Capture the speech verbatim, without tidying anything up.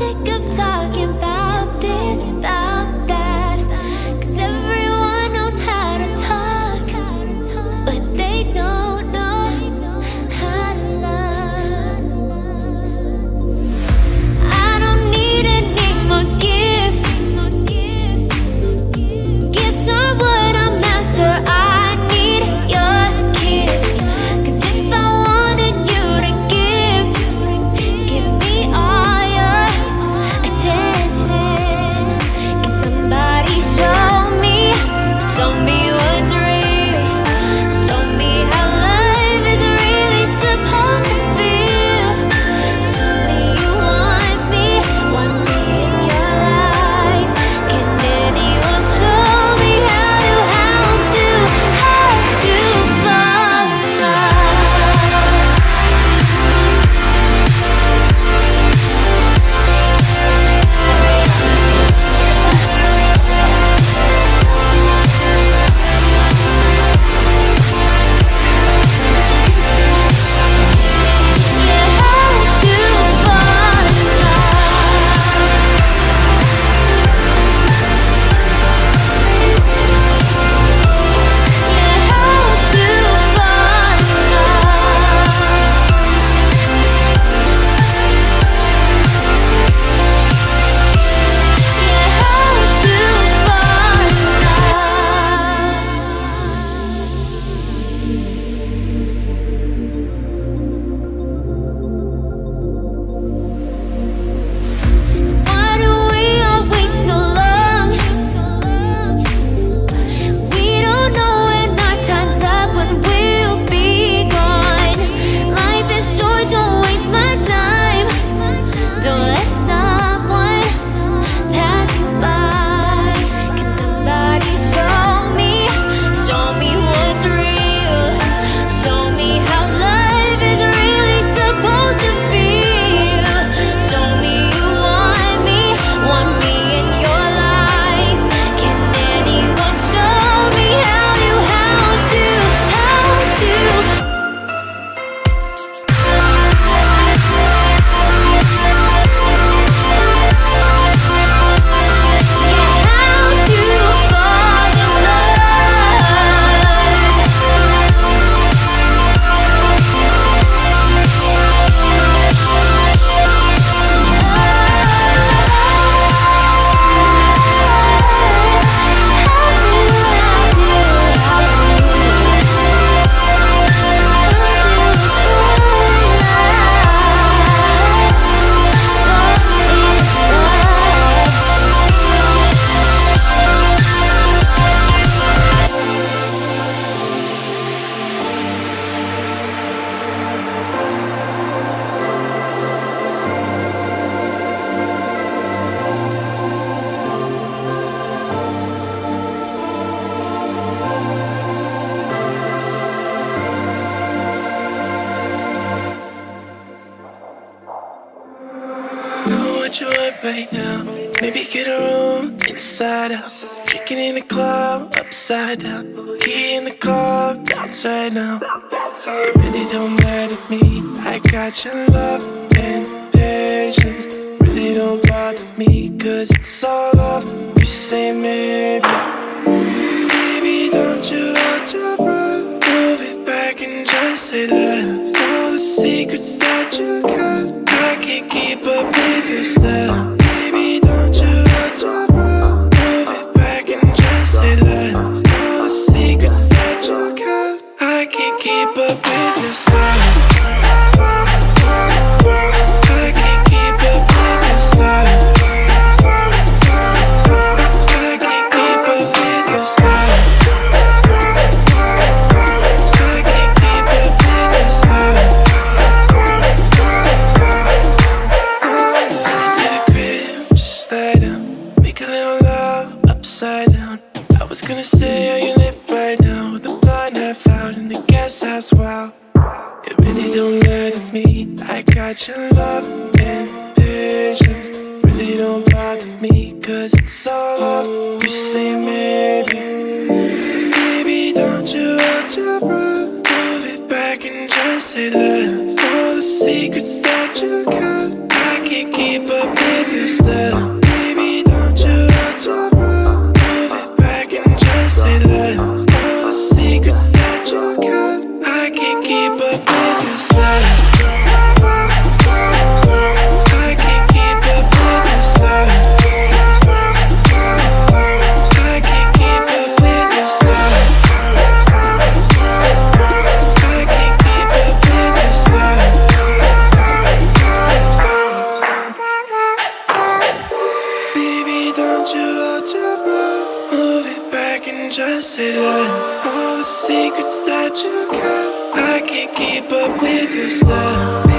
sick of talking about this, about that, 'cause everyone knows how to talk, but they don't know how to love. I don't need any more gifts. Gifts are what I'm after. I need your kiss, 'cause if I wanted you to give, give me all your attention. Can somebody show me, show me what's real? Show me how life is really supposed to feel. Show me you want me, want me in your life. Can anyone show me how to, how to, how to fall in love? Yeah, how to fall in love. Yeah, how to fall in love. Yeah, how to fall in love. Why do we all wait so long? We don't know when our time's up, when we'll be gone. Life is short, don't waste my time. Don't let someone pass you by. Can somebody show me, show me what's real? Show me how life is really supposed to feel. Show me you want me, want me in your life. Can anyone show me how to, how to, how to? Yeah, how to fall in Know what you want right now. Maybe get a room inside out. Chicken in the club, upside down. Key in the car, bounce right now. It really don't matter to me. I got your love and patience. Really don't bother me, 'cause it's all off. You say maybe. Baby, don't you want to run? Move it back and just say love. All the secrets that you got, I can't keep up with your style. Baby, don't you want to run? Move it back and just say love. All the secrets that you got, I can't keep up with your style. I can't keep up with your style. I can't keep up with your style. I can't keep up with your style. Take it to the crib, just lay down. you out your room. Move it back and just say that all the secrets that you kept, I can't keep up with your style.